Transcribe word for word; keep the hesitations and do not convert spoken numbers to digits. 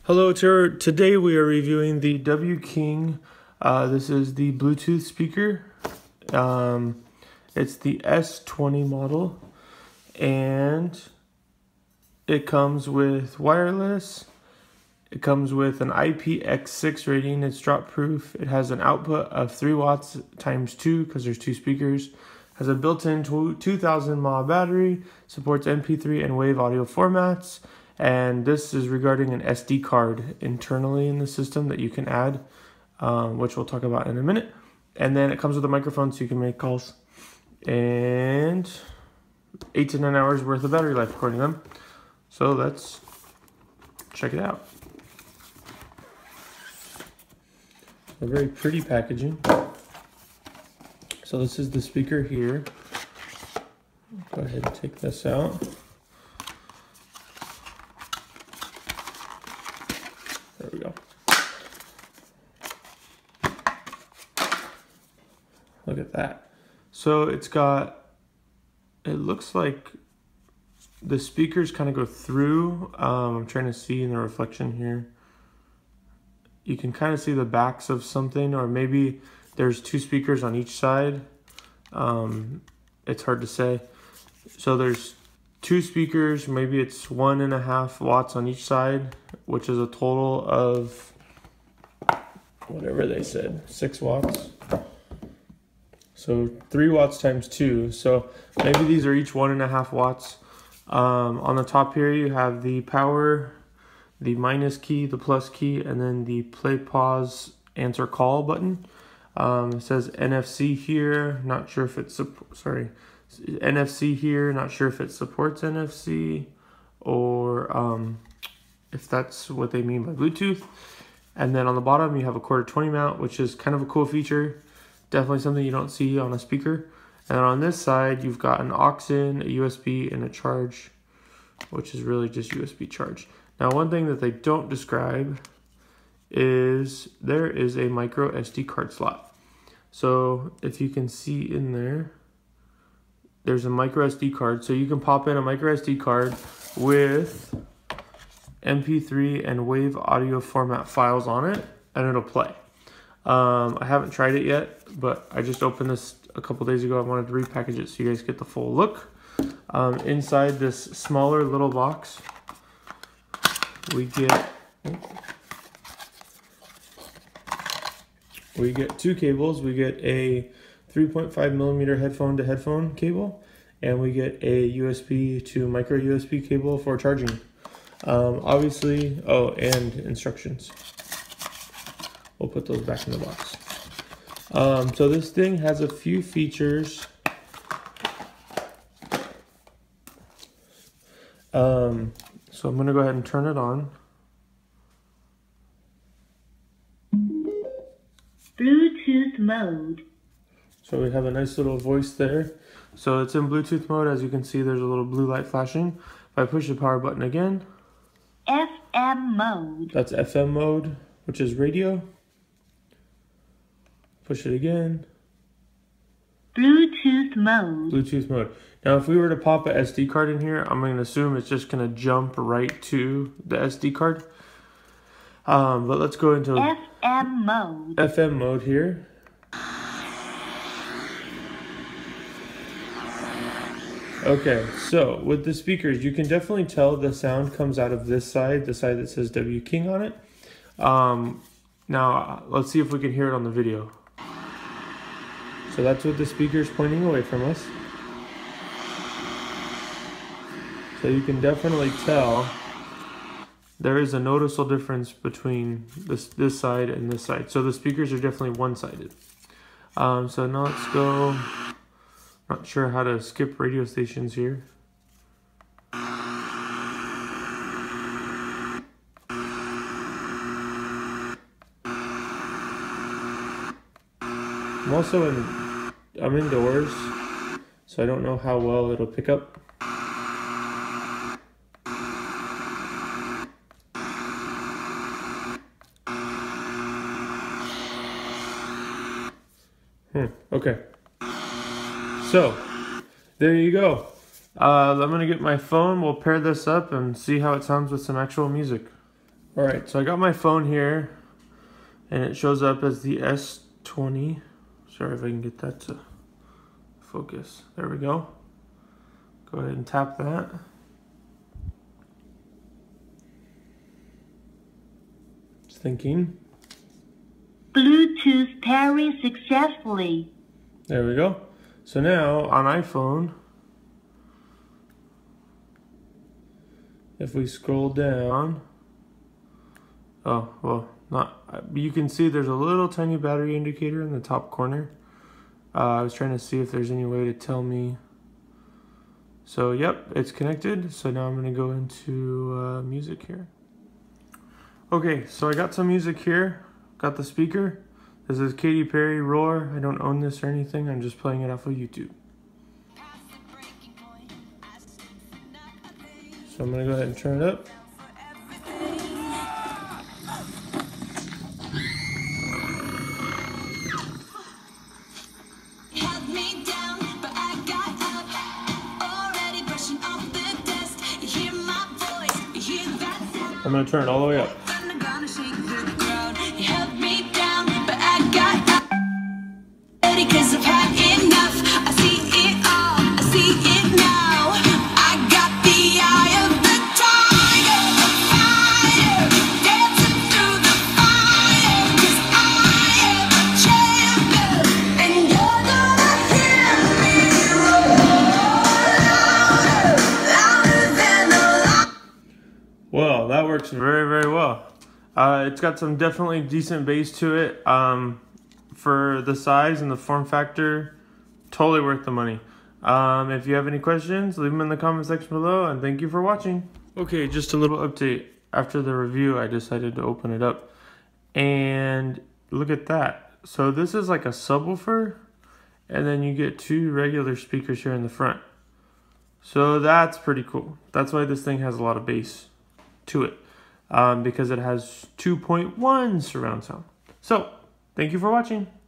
Hello, Ter today we are reviewing the W King. Uh, this is the Bluetooth speaker. Um, it's the S twenty model, and it comes with wireless. It comes with an I P X six rating. It's drop proof. It has an output of three watts times two because there's two speakers. Has a built-in two thousand mAh battery. Supports M P three and WAV audio formats. And this is regarding an S D card internally in the system that you can add, um, which we'll talk about in a minute. And then it comes with a microphone so you can make calls. And eight to nine hours worth of battery life according to them. So let's check it out. A very pretty packaging. So this is the speaker here. Go ahead and take this out. There we go. Look at that. So it's got, it looks like the speakers kind of go through. Um, I'm trying to see in the reflection here. You can kind of see the backs of something, or maybe there's two speakers on each side. Um, it's hard to say. So there's two speakers, maybe it's one and a half watts on each side, which is a total of whatever they said, six watts. So three watts times two. So maybe these are each one and a half watts. Um, on the top here, you have the power, the minus key, the plus key, and then the play, pause, answer call button. Um, it says N F C here. Not sure if it's sorry. N F C here, not sure if it supports N F C or um, if that's what they mean by Bluetooth. And then on the bottom you have a quarter twenty mount, which is kind of a cool feature. Definitely something you don't see on a speaker. And then on this side you've got an aux in, a U S B, and a charge, which is really just U S B charge. Now one thing that they don't describe is there is a micro S D card slot. So if you can see in there, there's a micro S D card, so you can pop in a micro S D card with M P three and WAV audio format files on it, and it'll play. Um, I haven't tried it yet, but I just opened this a couple days ago. I wanted to repackage it so you guys get the full look. Um, inside this smaller little box, we get we get two cables. We get a three point five millimeter headphone to headphone cable, and we get a U S B to micro U S B cable for charging. Um, obviously, oh, and instructions. We'll put those back in the box. Um, so this thing has a few features. Um, so I'm gonna go ahead and turn it on. Bluetooth mode. So we have a nice little voice there. So it's in Bluetooth mode. As you can see, there's a little blue light flashing. If I push the power button again, F M mode. that's F M mode, which is radio. Push it again. Bluetooth mode. Bluetooth mode. Now, if we were to pop a S D card in here, I'm going to assume it's just going to jump right to the S D card. Um, but let's go into F M mode. F M mode here. Okay, so with the speakers, you can definitely tell the sound comes out of this side, the side that says W King on it. Um, now, let's see if we can hear it on the video. So that's what the speaker's pointing away from us. So you can definitely tell there is a noticeable difference between this, this side and this side. So the speakers are definitely one-sided. Um, so now let's go. Not sure how to skip radio stations here. I'm also in, I'm indoors, so I don't know how well it'll pick up. Hmm, okay. So, there you go. Uh, I'm going to get my phone, we'll pair this up and see how it sounds with some actual music. Alright, so I got my phone here, and it shows up as the S twenty. Sorry if I can get that to focus. There we go. Go ahead and tap that. It's thinking. Bluetooth pairing successfully. There we go. So now on iPhone, if we scroll down, oh, well, not, you can see there's a little tiny battery indicator in the top corner. Uh, I was trying to see if there's any way to tell me. So, yep, it's connected. So now I'm going to go into uh, music here. Okay, so I got some music here. Got the speaker. This is Katy Perry, Roar. I don't own this or anything. I'm just playing it off of YouTube. So I'm going to go ahead and turn it up. I'm going to turn it all the way up. Well, that works very, very well. Uh, it's got some definitely decent bass to it. Um, for the size and the form factor, totally worth the money. Um, if you have any questions, leave them in the comment section below, and thank you for watching. Okay, just a little update. After the review, I decided to open it up, and look at that. So this is like a subwoofer, and then you get two regular speakers here in the front. So that's pretty cool. That's why this thing has a lot of bass to it, um, because it has two point one surround sound. So, thank you for watching.